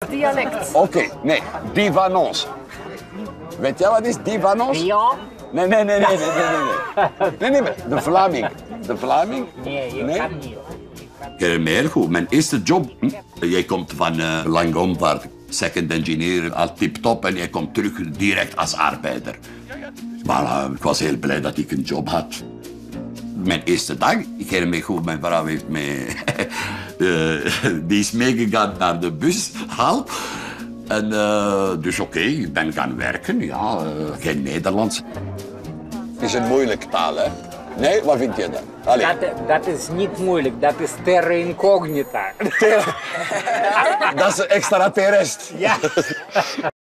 Dialect. Oké, nee, die van ons. Weet jij wat is die van ons? Ja? Nee. Nee, de Vlaming. De Vlaming? Nee, je kan niet. Heel goed. Mijn eerste job. Jij komt van Langomvaart, second engineer, al tip-top en jij komt terug direct als arbeider. Maar ik was heel blij dat ik een job had. Mijn eerste dag, ik herinner me goed, mijn vrouw heeft mij... die is meegegaan naar de bushal. En dus oké, ik ben gaan werken, ja, geen Nederlands. Het is een moeilijke taal, hè? Nee, wat vind je dan? Dat is niet moeilijk, dat is terra incognita. Dat is extraterrest. Ja.